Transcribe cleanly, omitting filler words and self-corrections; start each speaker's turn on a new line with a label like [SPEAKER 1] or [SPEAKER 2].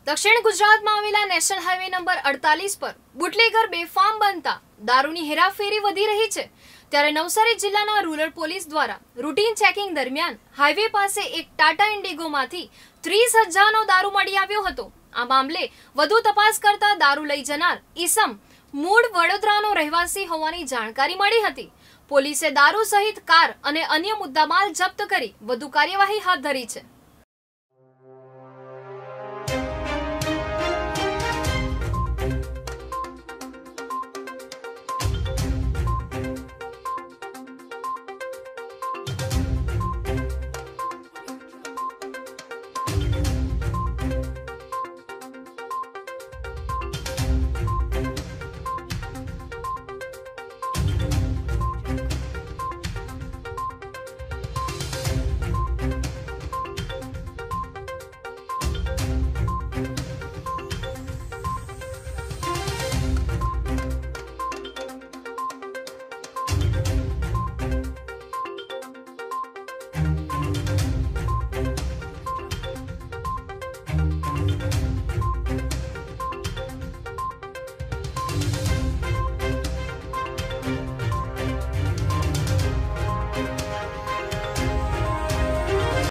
[SPEAKER 1] દક્ષિણ ગુજરાતમાં આવેલા નેશનલ હાઈવે નંબર 48 પર બુટલેગર બેફામ બનતા દારૂની હેરાફેરી વધી રહી છે। ત્યારે નવસારી જિલ્લાના રૂરલ પોલીસ દ્વારા રૂટીન ચેકિંગ દરમિયાન હાઈવે પાસે એક ટાટા ઇન્ડિગોમાંથી 30,000નો દારૂ મળી આવ્યો હતો। આ મામલે વધુ તપાસ કરતા દારૂ લઈ જનાર ઈસમ મૂળ વડોદરાનો રહેવાસી હોવાની જાણકારી મળી હતી। પોલીસે દારૂ સહિત કાર અને અન્ય મુદ્દામાલ જપ્ત કરી વધુ કાર્યવાહી હાથ ધરી છે।